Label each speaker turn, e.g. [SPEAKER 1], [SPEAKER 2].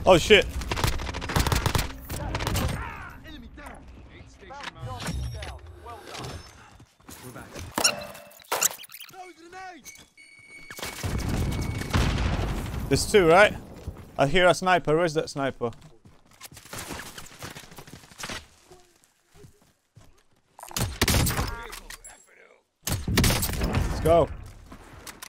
[SPEAKER 1] Oh shit. There's two, right? I hear a sniper. Where's that sniper? Let's go.